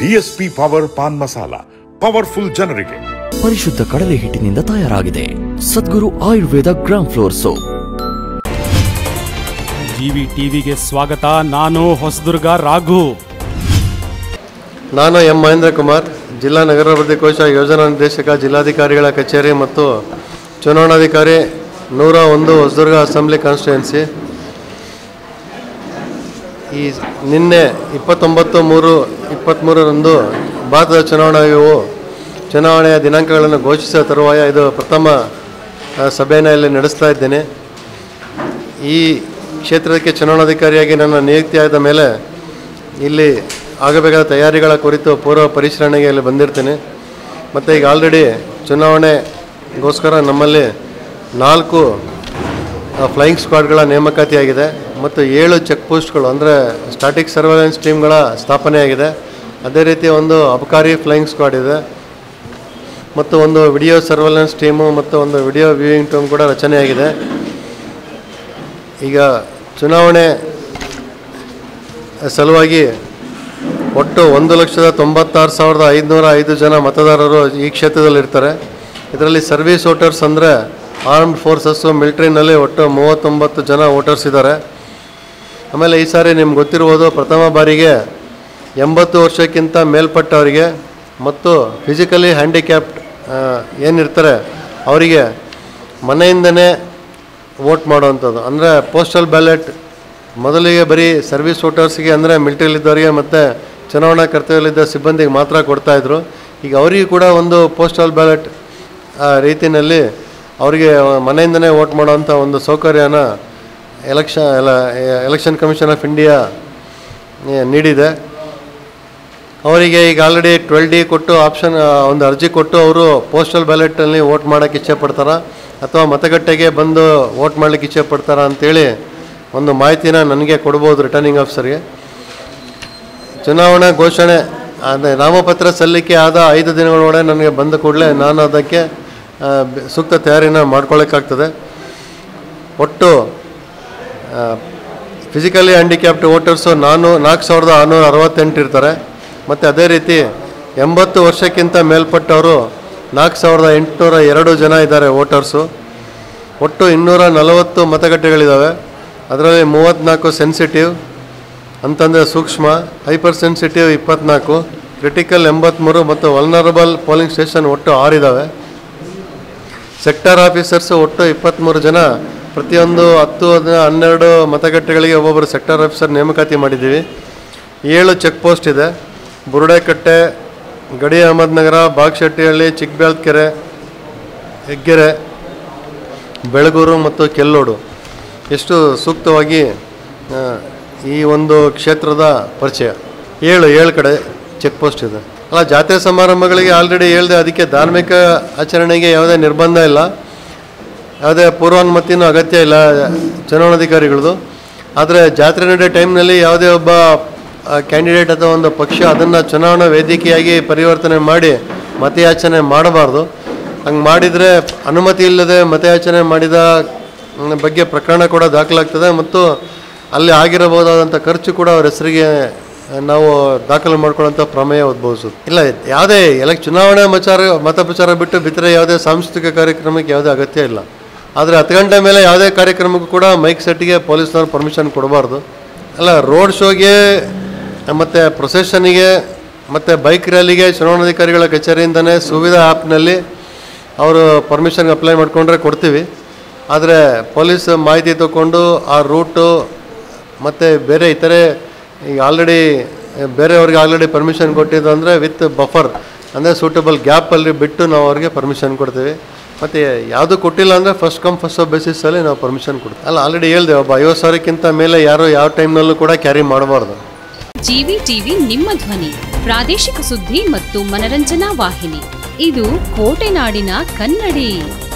DSP power paan masala, powerful ಜನರಿಗೆ. ಪರಿಶುದ್ಧ ಕಡಲೆ ಹಿಟ್ಟಿನಿಂದ ತಯಾರಾಗಿದೆ. Sadguru Ayurveda gram flour soap. GV ಟಿವಿಗೆ ಸ್ವಾಗತ. ನಾನು ಹೊಸದುರ್ಗ ರಾಘು. ನಾನು ಎಂ ಮಹೇಂದ್ರ ಕುಮಾರ್, ಜಿಲ್ಲಾ ನಗರಾಭಿವೃದ್ಧಿ ಕೋಶ ಯೋಜನಾ ನಿರ್ದೇಶಕ, ಜಿಲ್ಲಾಧಿಕಾರಿಗಳ ಕಚೇರಿ ಮತ್ತು ಚುನಾವಣಾಧಿಕಾರಿ 101 ಹೊಸದುರ್ಗ ಅಸೆಂಬ್ಲಿ ಕಾನ್ಸ್ಟಿಟ್ಯೂನ್ಸಿ. ಈ ನಿನ್ನೆ 29/3/23ರಂದು ಭಾರತದ ಚುನಾವಣಾ ಆಯೋಗವು ಚುನಾವಣೆಯ ದಿನಾಂಕಗಳನ್ನು ಘೋಷಿಸುವ ತರುವಾಯ ಇದು ಪ್ರಥಮ ಸಭೆಯನ್ನು ಇಲ್ಲಿ ನಡೆಸ್ತಾ ಇದ್ದೇನೆ. ಈ ಕ್ಷೇತ್ರಕ್ಕೆ ಚುನಾವಣಾಧಿಕಾರಿಯಾಗಿ ನನ್ನ ನಿಯುಕ್ತಿಯಾದ ಮೇಲೆ ಇಲ್ಲಿ ಆಗಬೇಕಾದ ತಯಾರಿಗಳ ಕುರಿತು ಪೂರ್ವ ಪರಿಶೀಲನೆಗೆ ಇಲ್ಲಿ ಬಂದಿರ್ತೇನೆ. ಮತ್ತು ಈಗ ಆಲ್ರೆಡಿ ಚುನಾವಣೆಗೋಸ್ಕರ ನಮ್ಮಲ್ಲಿ 4 ಫ್ಲೈಯಿಂಗ್ ಸ್ಕ್ವಾಡ್ಗಳ ನೇಮಕಾತಿಯಾಗಿದೆ ಮತ್ತು 7 ಚೆಕ್ ಪೋಸ್ಟ್ಗಳು ಅಂದರೆ ಸ್ಟಾಟಿಕ್ ಸರ್ವೆಲೆನ್ಸ್ ಟೀಮ್ಗಳ ಸ್ಥಾಪನೆಯಾಗಿದೆ. ಅದೇ ರೀತಿ ಒಂದು ಅಬಕಾರಿ ಫ್ಲೈಯಿಂಗ್ ಸ್ಕ್ವಾಡ್ ಇದೆ ಮತ್ತು ಒಂದು ವಿಡಿಯೋ ಸರ್ವೆಲೆನ್ಸ್ ಟೀಮು ಮತ್ತು ಒಂದು ವಿಡಿಯೋ ವ್ಯೂಯಿಂಗ್ ಟೀಮ್ ಕೂಡ ರಚನೆಯಾಗಿದೆ. ಈಗ ಚುನಾವಣೆ ಸಲುವಾಗಿ ಒಟ್ಟು 1,96,505 ಜನ ಮತದಾರರು ಈ ಕ್ಷೇತ್ರದಲ್ಲಿರ್ತಾರೆ. ಇದರಲ್ಲಿ ಸರ್ವಿಸ್ ವೋಟರ್ಸ್ ಅಂದರೆ ಆರ್ಮ್ಡ್ ಫೋರ್ಸಸ್ಸು, ಮಿಲಿಟ್ರಿನಲ್ಲಿ ಒಟ್ಟು 39 ಜನ ವೋಟರ್ಸ್ ಇದ್ದಾರೆ. ಆಮೇಲೆ ಈ ಸಾರಿ ನಿಮ್ಗೆ ಗೊತ್ತಿರ್ಬೋದು, ಪ್ರಥಮ ಬಾರಿಗೆ 80 ವರ್ಷಕ್ಕಿಂತ ಮೇಲ್ಪಟ್ಟವರಿಗೆ ಮತ್ತು ಫಿಸಿಕಲಿ ಹ್ಯಾಂಡಿಕ್ಯಾಪ್ಡ್ ಏನಿರ್ತಾರೆ ಅವರಿಗೆ ಮನೆಯಿಂದನೇ ವೋಟ್ ಮಾಡುವಂಥದ್ದು. ಅಂದರೆ ಪೋಸ್ಟಲ್ ಬ್ಯಾಲೆಟ್ ಮೊದಲಿಗೆ ಬರೀ ಸರ್ವಿಸ್ ವೋಟರ್ಸ್ಗೆ ಅಂದರೆ ಮಿಲಿಟ್ರಿಲಿದ್ದವರಿಗೆ ಮತ್ತು ಚುನಾವಣಾ ಕರ್ತವ್ಯದಲ್ಲಿದ್ದ ಸಿಬ್ಬಂದಿಗೆ ಮಾತ್ರ ಕೊಡ್ತಾಯಿದ್ರು. ಈಗ ಅವರಿಗೂ ಕೂಡ ಒಂದು ಪೋಸ್ಟಲ್ ಬ್ಯಾಲೆಟ್ ರೀತಿಯಲ್ಲಿ ಅವರಿಗೆ ಮನೆಯಿಂದನೇ ವೋಟ್ ಮಾಡೋವಂಥ ಒಂದು ಸೌಕರ್ಯನ ಎಲೆಕ್ಷನ್ ಕಮಿಷನ್ ಆಫ್ ಇಂಡಿಯಾ ನೀಡಿದೆ. ಅವರಿಗೆ ಈಗ ಆಲ್ರೆಡಿ 12D ಕೊಟ್ಟು ಆಪ್ಷನ್ ಒಂದು ಅರ್ಜಿ ಕೊಟ್ಟು ಅವರು ಪೋಸ್ಟಲ್ ಬ್ಯಾಲೆಟಲ್ಲಿ ವೋಟ್ ಮಾಡೋಕ್ಕೆ ಇಚ್ಛೆಪಡ್ತಾರಾ ಅಥವಾ ಮತಗಟ್ಟೆಗೆ ಬಂದು ವೋಟ್ ಮಾಡಲಿಕ್ಕೆ ಇಚ್ಛೆಪಡ್ತಾರಾ ಅಂತೇಳಿ ಒಂದು ಮಾಹಿತಿನ ನನಗೆ ಕೊಡ್ಬೋದು ರಿಟರ್ನಿಂಗ್ ಆಫೀಸರ್ಗೆ. ಚುನಾವಣಾ ಘೋಷಣೆ ಅದೇ ನಾಮಪತ್ರ ಸಲ್ಲಿಕೆ ಆದ 5 ದಿನಗಳೊಳಗೆ ನನಗೆ ಬಂದ ಕೂಡಲೇ ನಾನು ಅದಕ್ಕೆ ಸೂಕ್ತ ತಯಾರಿನ ಮಾಡ್ಕೊಳ್ಳೋಕ್ಕಾಗ್ತದೆ. ಒಟ್ಟು ಫಿಸಿಕಲಿ ಹ್ಯಾಂಡಿಕ್ಯಾಪ್ಡ್ ವೋಟರ್ಸು 4,668 ಇರ್ತಾರೆ. ಮತ್ತು ಅದೇ ರೀತಿ 80 ವರ್ಷಕ್ಕಿಂತ ಮೇಲ್ಪಟ್ಟವರು 4,802 ಜನ ಇದ್ದಾರೆ ವೋಟರ್ಸು. ಒಟ್ಟು 240 ಮತಗಟ್ಟೆಗಳಿದ್ದಾವೆ. ಅದರಲ್ಲಿ 34 ಸೆನ್ಸಿಟಿವ್ ಅಂತಂದರೆ ಸೂಕ್ಷ್ಮ, ಹೈಪರ್ ಸೆನ್ಸಿಟಿವ್ 24, ಕ್ರಿಟಿಕಲ್ 83 ಮತ್ತು ವಲ್ನರಬಲ್ ಪೋಲಿಂಗ್ ಸ್ಟೇಷನ್ ಒಟ್ಟು 6 ಇದ್ದಾವೆ. ಸೆಕ್ಟರ್ ಆಫೀಸರ್ಸು ಒಟ್ಟು 23 ಜನ, ಪ್ರತಿಯೊಂದು 10-12 ಮತಗಟ್ಟೆಗಳಿಗೆ ಒಬ್ಬೊಬ್ಬರು ಸೆಕ್ಟರ್ ಆಫೀಸರ್ ನೇಮಕಾತಿ ಮಾಡಿದ್ದೀವಿ. 7 ಚೆಕ್ ಪೋಸ್ಟ್ ಇದೆ. ಬುರುಡೆಕಟ್ಟೆ, ಗಡಿ ಅಹಮದ್ನಗರ, ಬಾಗಶೆಟ್ಟಿಹಳ್ಳಿ, ಚಿಕ್ಕಬೇಳ್ಕೆರೆ, ಹೆಗ್ಗೆರೆ, ಬೆಳಗೂರು ಮತ್ತು ಕೆಲ್ಲೋಡು. ಎಷ್ಟು ಸೂಕ್ತವಾಗಿ ಈ ಒಂದು ಕ್ಷೇತ್ರದ ಪರಿಚಯ. 7 ಕಡೆ ಚೆಕ್ ಪೋಸ್ಟ್ ಇದೆ. ಅಲ್ಲ, ಜಾತ್ರೆ ಸಮಾರಂಭಗಳಿಗೆ ಆಲ್ರೆಡಿ ಹೇಳಿದೆ, ಅದಕ್ಕೆ ಧಾರ್ಮಿಕ ಆಚರಣೆಗೆ ಯಾವುದೇ ನಿರ್ಬಂಧ ಇಲ್ಲ, ಯಾವುದೇ ಪೂರ್ವಾನುಮತಿನೂ ಅಗತ್ಯ ಇಲ್ಲ ಚುನಾವಣಾಧಿಕಾರಿಗಳದು. ಆದರೆ ಜಾತ್ರೆ ನಡೆಯೋ ಟೈಮ್ನಲ್ಲಿ ಯಾವುದೇ ಒಬ್ಬ ಕ್ಯಾಂಡಿಡೇಟ್ ಅಥವಾ ಒಂದು ಪಕ್ಷ ಅದನ್ನು ಚುನಾವಣಾ ವೇದಿಕೆಯಾಗಿ ಪರಿವರ್ತನೆ ಮಾಡಿ ಮತಯಾಚನೆ ಮಾಡಬಾರ್ದು. ಹಂಗೆ ಮಾಡಿದರೆ ಅನುಮತಿ ಇಲ್ಲದೆ ಮತಯಾಚನೆ ಮಾಡಿದ ಬಗ್ಗೆ ಪ್ರಕರಣ ಕೂಡ ದಾಖಲಾಗ್ತದೆ ಮತ್ತು ಅಲ್ಲಿ ಆಗಿರಬಹುದಾದಂಥ ಖರ್ಚು ಕೂಡ ಅವ್ರ ಹೆಸರಿಗೆ ನಾವು ದಾಖಲು ಮಾಡ್ಕೊಳ್ಳೋಂಥ ಪ್ರಮೇಯ ಉದ್ಭವಿಸೋದು ಇಲ್ಲ. ಯಾವುದೇ ಚುನಾವಣಾ ಮತ ಪ್ರಚಾರ ಬಿಟ್ಟು ಬಿಟ್ಟರೆ ಯಾವುದೇ ಸಾಂಸ್ಕೃತಿಕ ಕಾರ್ಯಕ್ರಮಕ್ಕೆ ಯಾವುದೇ ಅಗತ್ಯ ಇಲ್ಲ. ಆದರೆ 10 ಗಂಟೆ ಮೇಲೆ ಯಾವುದೇ ಕಾರ್ಯಕ್ರಮಕ್ಕೂ ಕೂಡ ಮೈಕ್ ಸೆಟ್ಗೆ ಪೊಲೀಸ್ನವ್ರು ಪರ್ಮಿಷನ್ ಕೊಡಬಾರ್ದು. ಅಲ್ಲ, ರೋಡ್ ಶೋಗೆ ಮತ್ತು ಪ್ರೊಸೆಷನಿಗೆ ಮತ್ತು ಬೈಕ್ ರ್ಯಾಲಿಗೆ ಚುನಾವಣಾಧಿಕಾರಿಗಳ ಕಚೇರಿಯಿಂದನೇ ಸುವಿಧಾ ಆ್ಯಪ್ನಲ್ಲಿ ಅವರು ಪರ್ಮಿಷನ್ಗೆ ಅಪ್ಲೈ ಮಾಡಿಕೊಂಡ್ರೆ ಕೊಡ್ತೀವಿ. ಆದರೆ ಪೊಲೀಸ್ ಮಾಹಿತಿ ತಗೊಂಡು ಆ ರೂಟು ಮತ್ತು ಬೇರೆ ಇತರೆ ಈಗ ಆಲ್ರೆಡಿ ಬೇರೆಯವ್ರಿಗೆ ಆಲ್ರೆಡಿ ಪರ್ಮಿಷನ್ ಕೊಟ್ಟಿದ್ದು ಅಂದರೆ ವಿತ್ ಬಫರ್ ಅಂದರೆ ಸೂಟಬಲ್ ಗ್ಯಾಪಲ್ಲಿ ಬಿಟ್ಟು ನಾವು ಅವ್ರಿಗೆ ಪರ್ಮಿಷನ್ ಕೊಡ್ತೀವಿ. ಮತ್ತು ಯಾವುದು ಕೊಟ್ಟಿಲ್ಲ ಅಂದರೆ ಫಸ್ಟ್ ಕಮ್ ಫಸ್ಟ್ ಸರ್ವ್ ಬೇಸಿಸಲ್ಲಿ ನಾವು ಪರ್ಮಿಷನ್ ಕೊಡ್ತೀವಿ. ಅಲ್ಲ, ಆಲ್ರೆಡಿ ಹೇಳಿದೆ, ಒಬ್ಬ 50,000ಕ್ಕಿಂತ ಮೇಲೆ ಯಾರು ಯಾವ ಟೈಮ್ನಲ್ಲೂ ಕೂಡ ಕ್ಯಾರಿ ಮಾಡಬಾರ್ದು. ಜಿವಿ ಟಿವಿ ನಿಮ್ಮ ಧ್ವನಿ, ಪ್ರಾದೇಶಿಕ ಸುದ್ದಿ ಮತ್ತು ಮನರಂಜನಾ ವಾಹಿನಿ. ಇದು ಕೋಟೆನಾಡಿನ ಕನ್ನಡಿ.